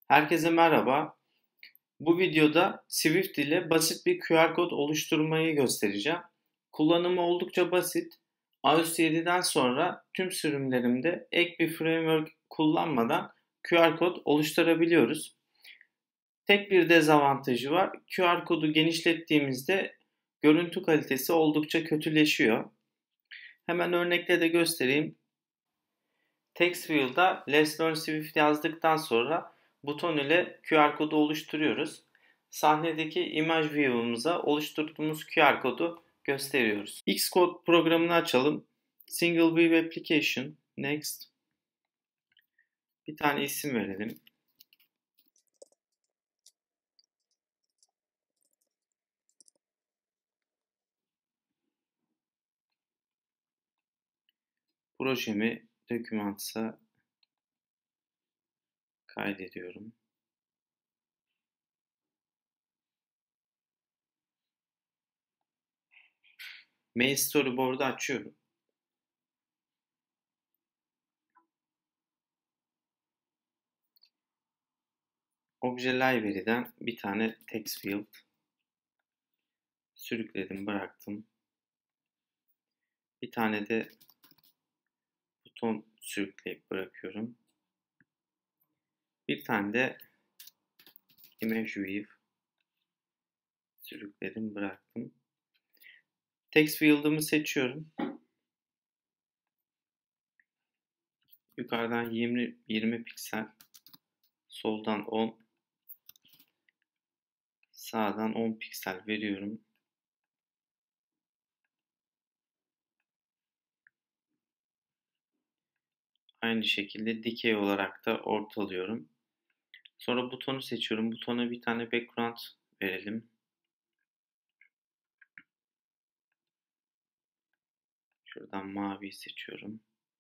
Herkese merhaba. Bu videoda Swift ile basit bir QR kod oluşturmayı göstereceğim. Kullanımı oldukça basit. iOS 7'den sonra tüm sürümlerimde ek bir framework kullanmadan QR kod oluşturabiliyoruz. Tek bir dezavantajı var. QR kodu genişlettiğimizde görüntü kalitesi oldukça kötüleşiyor. Hemen örnekle de göstereyim. Text field'a Let's Learn Swift yazdıktan sonra buton ile QR kodu oluşturuyoruz. Sahnedeki imaj view'umuza oluşturduğumuz QR kodu gösteriyoruz. Xcode programını açalım. Single View Application. Next. Bir tane isim verelim. Projemi Documents'a kaydediyorum. Main Storyboard'u açıyorum. Obje Library'den bir tane text field sürükledim, bıraktım. Bir tane de buton sürükleyip bırakıyorum. Bir tane de image view sürükledim, bıraktım. Text field'ımı seçiyorum. Yukarıdan 20 piksel, soldan 10, sağdan 10 piksel veriyorum. Aynı şekilde dikey olarak da ortalıyorum. Sonra butonu seçiyorum. Butona bir tane background verelim. Şuradan mavi seçiyorum.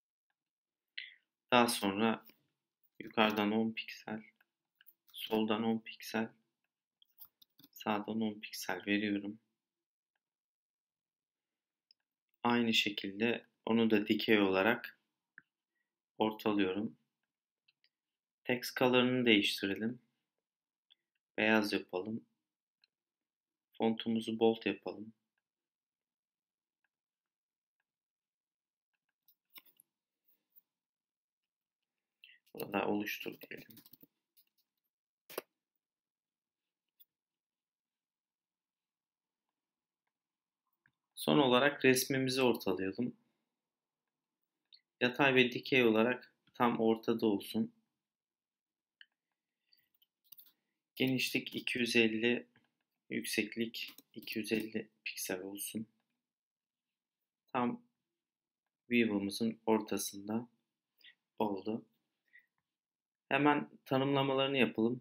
Daha sonra yukarıdan 10 piksel, soldan 10 piksel, sağdan 10 piksel veriyorum. Aynı şekilde onu da dikey olarak ortalıyorum. Text color'ını değiştirelim. Beyaz yapalım. Fontumuzu bold yapalım. Burada oluştur diyelim. Son olarak resmimizi ortalayalım. Yatay ve dikey olarak tam ortada olsun. Genişlik 250, yükseklik 250 piksel olsun. Tam view'umuzun ortasında oldu. Hemen tanımlamalarını yapalım.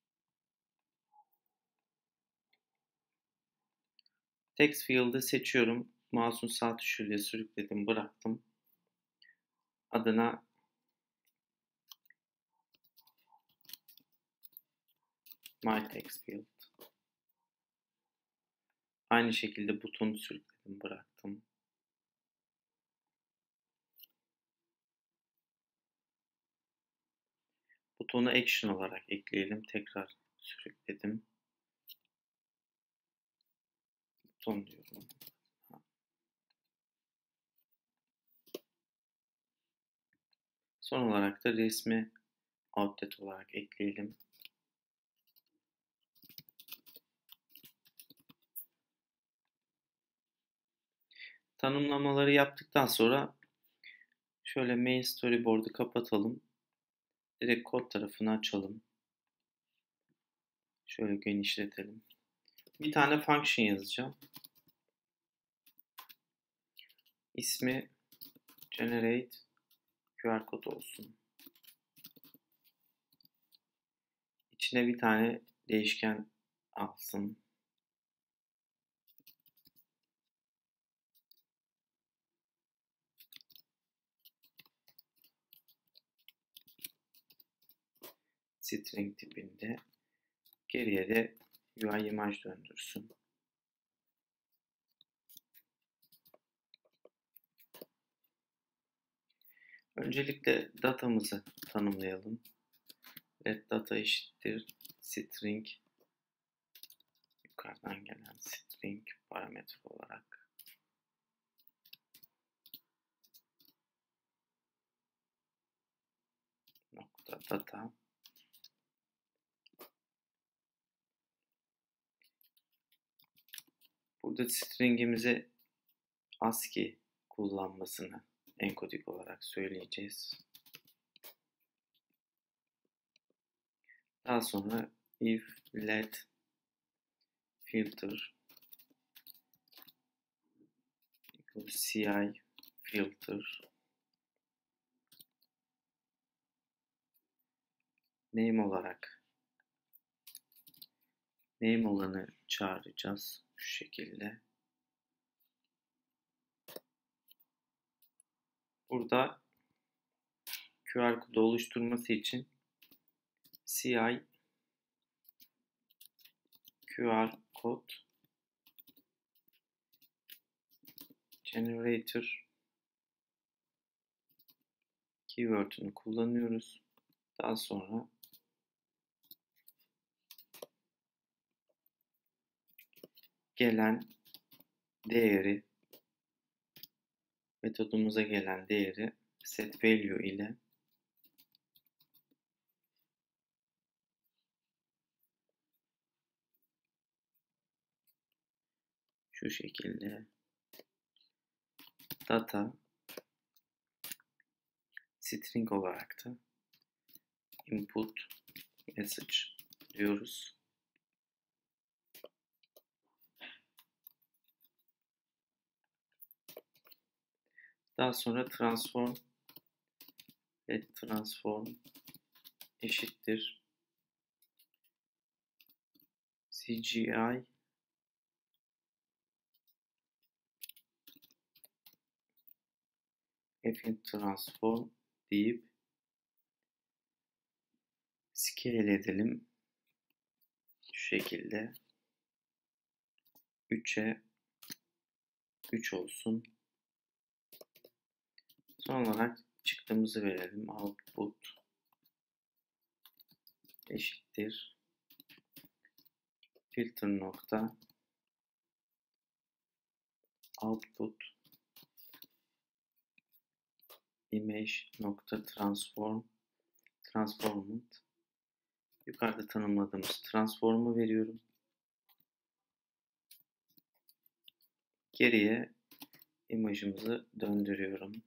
Text field'ı seçiyorum. Mouse'un sağ tuşuyla sürükledim, bıraktım. Adına My Text Field. Aynı şekilde butonu sürükledim, bıraktım. Butonu action olarak ekleyelim. Tekrar sürükledim. Buton diyorum. Son olarak da resmi outlet olarak ekleyelim. Tanımlamaları yaptıktan sonra şöyle main storyboard'u kapatalım. Direkt kod tarafını açalım. Şöyle genişletelim. Bir tane function yazacağım. İsmi generate QR kod olsun. İçine bir tane değişken alsın. String tipinde. Geriye de UI imaj döndürsün. Öncelikle datamızı tanımlayalım. let data eşittir string, yukarıdan gelen string parametre olarak nokta data burada stringimize ASCII kullanmasını enkodik olarak söyleyeceğiz. Daha sonra if let filter ci filter name olarak name olanı çağıracağız şu şekilde. Burada QR kodu oluşturması için ci QR code generator keyword'ünü kullanıyoruz. Daha sonra gelen değeri, metodumuza gelen değeri set value ile şu şekilde data string olarak da input message diyoruz. Daha sonra transform let transform eşittir CGI f'in transform deyip scale edelim. Şu şekilde 3'e 3 olsun. Son olarak çıktımızı verelim. Output eşittir filter nokta output image nokta transformed yukarıda tanımladığımız transform'u veriyorum. Geriye imajımızı döndürüyorum.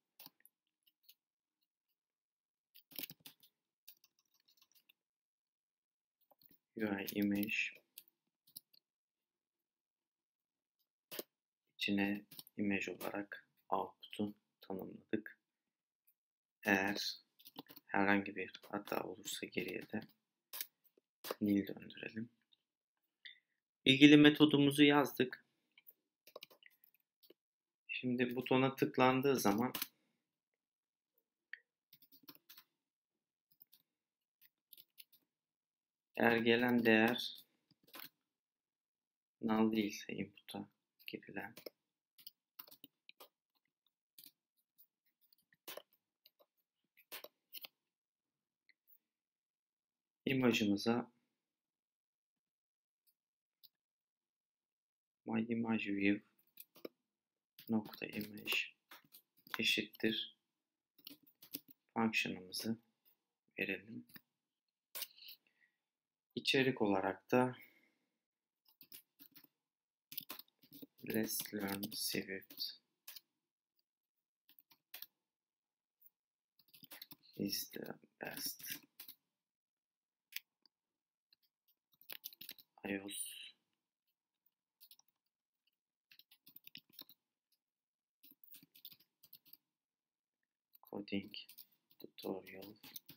UI image içine image olarak output'u tanımladık. Eğer herhangi bir hata olursa geriye de nil döndürelim. İlgili metodumuzu yazdık. Şimdi butona tıklandığı zaman eğer gelen değer null değilse input'a girilen imajımıza myImageView nokta image eşittir function'ımızı verelim. İçerik olarak da let's learn Swift is the best iOS coding tutorial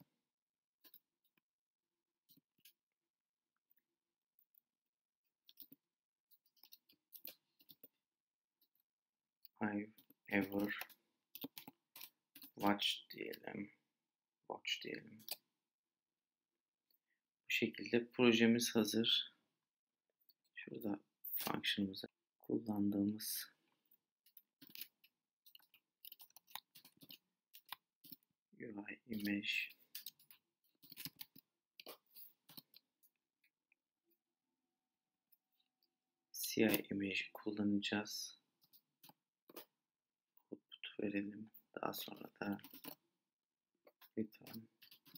I've ever watched diyelim. Bu şekilde projemiz hazır. Şurada function'ımıza kullandığımız UI image siyah imajı kullanacağız. Output verelim. Daha sonra da lütfen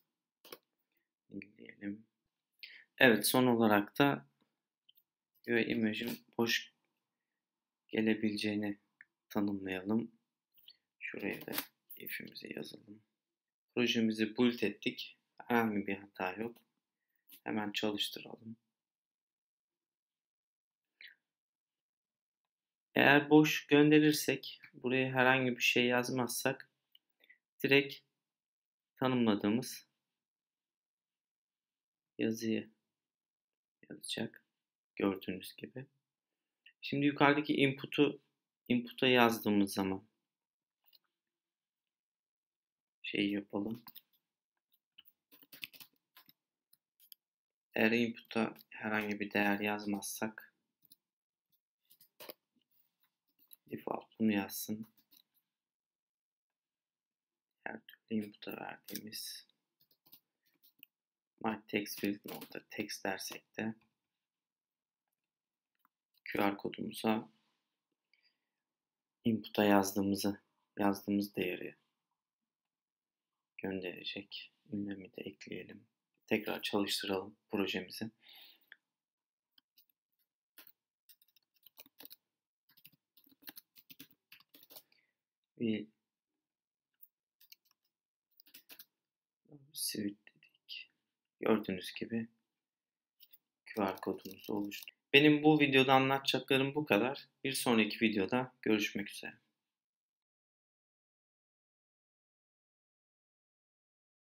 diyelim. Evet, son olarak da UI imajın boş gelebileceğini tanımlayalım. Şuraya da if'imizi yazalım. Projemizi build ettik. Herhangi bir hata yok. Hemen çalıştıralım. Eğer boş gönderirsek, buraya herhangi bir şey yazmazsak direkt tanımladığımız yazıyı yazacak. Gördüğünüz gibi. Şimdi yukarıdaki input'a yazdığımız zaman yapalım. Eğer input'a herhangi bir değer yazmazsak default bunu yazsın. Her türlü input'a verdiğimiz myTextField.text dersek de QR kodumuza input'a yazdığımız değeri gönderecek. Ünlemi de ekleyelim. Tekrar çalıştıralım projemizi. Bir Swift dedik. Gördüğünüz gibi QR kodumuzu oluştu. Benim bu videoda anlatacaklarım bu kadar. Bir sonraki videoda görüşmek üzere.